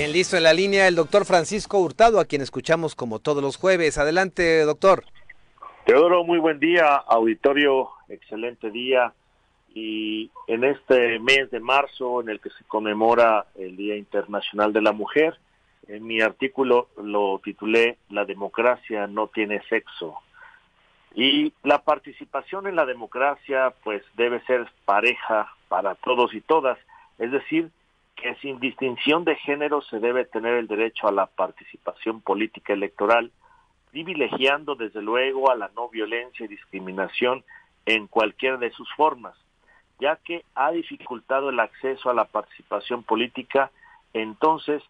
Bien, listo en la línea el doctor Francisco Hurtado, a quien escuchamos como todos los jueves. Adelante, doctor. Teodoro, muy buen día, auditorio, excelente día. Y en este mes de marzo, en el que se conmemora el Día Internacional de la Mujer, en mi artículo lo titulé "La democracia no tiene sexo". Y la participación en la democracia pues debe ser pareja para todos y todas, es decir, que sin distinción de género se debe tener el derecho a la participación política electoral, privilegiando desde luego a la no violencia y discriminación en cualquiera de sus formas, ya que ha dificultado el acceso a la participación política. Entonces,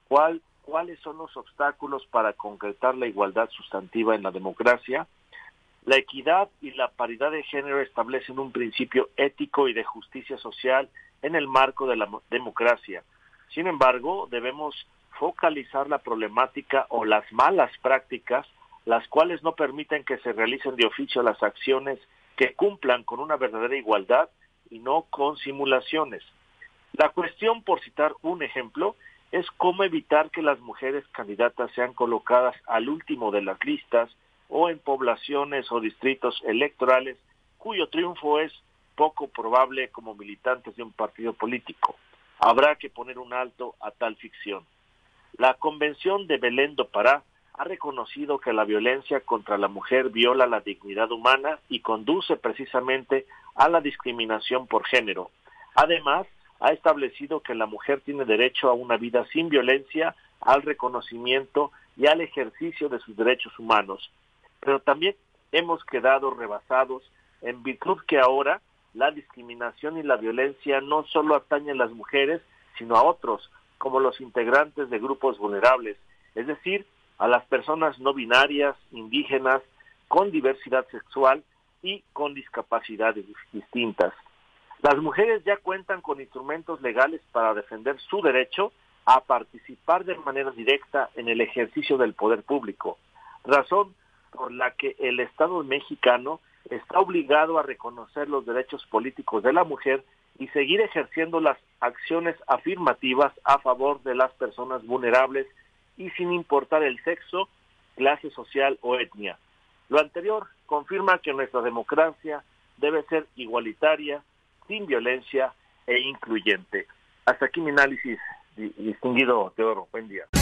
¿cuáles son los obstáculos para concretar la igualdad sustantiva en la democracia? La equidad y la paridad de género establecen un principio ético y de justicia social en el marco de la democracia. Sin embargo, debemos focalizar la problemática o las malas prácticas, las cuales no permiten que se realicen de oficio las acciones que cumplan con una verdadera igualdad y no con simulaciones. La cuestión, por citar un ejemplo, es cómo evitar que las mujeres candidatas sean colocadas al último de las listas o en poblaciones o distritos electorales cuyo triunfo es poco probable como militantes de un partido político. Habrá que poner un alto a tal ficción. La Convención de Belém do Pará ha reconocido que la violencia contra la mujer viola la dignidad humana y conduce precisamente a la discriminación por género. Además, ha establecido que la mujer tiene derecho a una vida sin violencia, al reconocimiento y al ejercicio de sus derechos humanos. Pero también hemos quedado rebasados en virtud que ahora la discriminación y la violencia no solo atañen a las mujeres, sino a otros, como los integrantes de grupos vulnerables, es decir, a las personas no binarias, indígenas, con diversidad sexual y con discapacidades distintas. Las mujeres ya cuentan con instrumentos legales para defender su derecho a participar de manera directa en el ejercicio del poder público, razón por la que el Estado mexicano está obligado a reconocer los derechos políticos de la mujer y seguir ejerciendo las acciones afirmativas a favor de las personas vulnerables y sin importar el sexo, clase social o etnia. Lo anterior confirma que nuestra democracia debe ser igualitaria, sin violencia e incluyente. Hasta aquí mi análisis, distinguido Teodoro. Buen día.